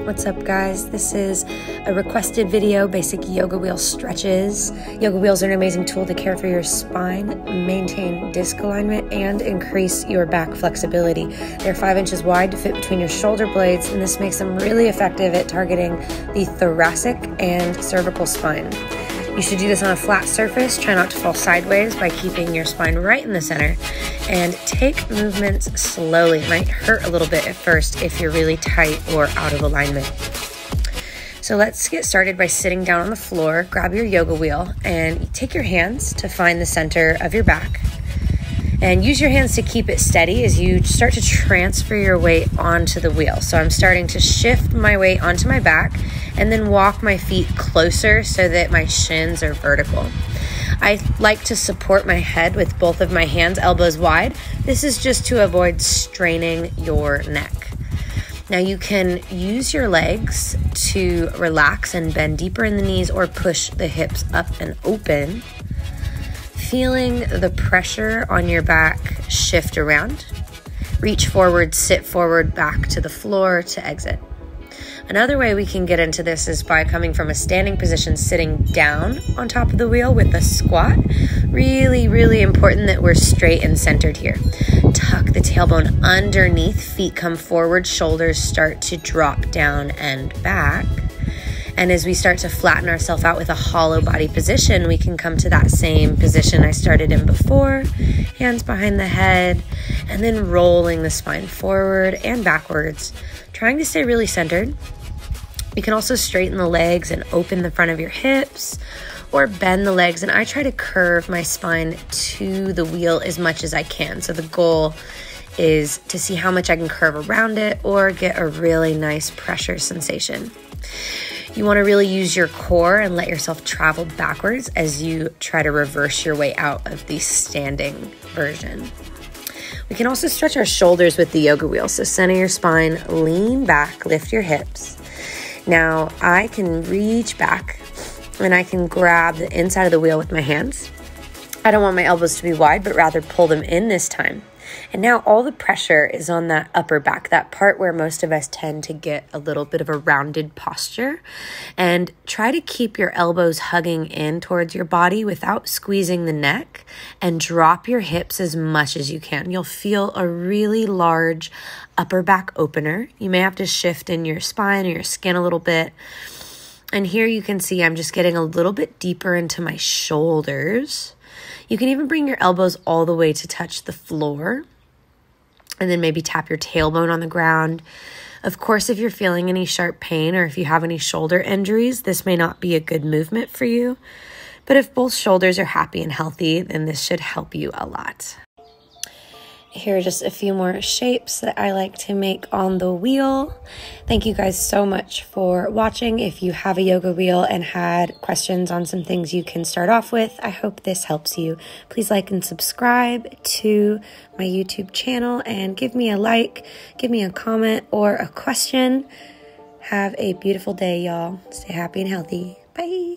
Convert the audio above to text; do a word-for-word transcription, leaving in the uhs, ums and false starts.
What's up, guys? This is a requested video, basic yoga wheel stretches. Yoga wheels are an amazing tool to care for your spine, maintain disc alignment, and increase your back flexibility. They're five inches wide to fit between your shoulder blades, and this makes them really effective at targeting the thoracic and cervical spine. You should do this on a flat surface. Try not to fall sideways by keeping your spine right in the center, and take movements slowly. It might hurt a little bit at first if you're really tight or out of alignment. So let's get started by sitting down on the floor. Grab your yoga wheel and take your hands to find the center of your back. And use your hands to keep it steady as you start to transfer your weight onto the wheel. So I'm starting to shift my weight onto my back and then walk my feet closer so that my shins are vertical. I like to support my head with both of my hands, elbows wide. This is just to avoid straining your neck. Now you can use your legs to relax and bend deeper in the knees or push the hips up and open. Feeling the pressure on your back shift around. Reach forward, sit forward, back to the floor to exit. Another way we can get into this is by coming from a standing position, sitting down on top of the wheel with a squat. Really, really important that we're straight and centered here. Tuck the tailbone underneath, feet come forward, shoulders start to drop down and back. And as we start to flatten ourselves out with a hollow body position, we can come to that same position I started in before, hands behind the head, and then rolling the spine forward and backwards, trying to stay really centered. You can also straighten the legs and open the front of your hips, or bend the legs, and I try to curve my spine to the wheel as much as I can. So the goal is to see how much I can curve around it or get a really nice pressure sensation. You want to really use your core and let yourself travel backwards as you try to reverse your way out of the standing version. We can also stretch our shoulders with the yoga wheel. So center your spine, lean back, lift your hips. Now I can reach back and I can grab the inside of the wheel with my hands. I don't want my elbows to be wide, but rather pull them in this time. And now all the pressure is on that upper back, that part where most of us tend to get a little bit of a rounded posture. And try to keep your elbows hugging in towards your body without squeezing the neck, and drop your hips as much as you can. You'll feel a really large upper back opener. You may have to shift in your spine or your skin a little bit. And here you can see I'm just getting a little bit deeper into my shoulders. You can even bring your elbows all the way to touch the floor, and then maybe tap your tailbone on the ground. Of course, if you're feeling any sharp pain or if you have any shoulder injuries, this may not be a good movement for you. But if both shoulders are happy and healthy, then this should help you a lot. Here are just a few more shapes that I like to make on the wheel. Thank you guys so much for watching. If you have a yoga wheel and had questions on some things you can start off with, I hope this helps you. Please like and subscribe to my YouTube channel and give me a like, give me a comment or a question. Have a beautiful day, y'all. Stay happy and healthy. Bye.